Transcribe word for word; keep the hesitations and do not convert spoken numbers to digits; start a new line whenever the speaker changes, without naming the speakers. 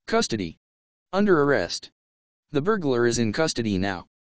Custody. Under arrest. The burglar is in custody now.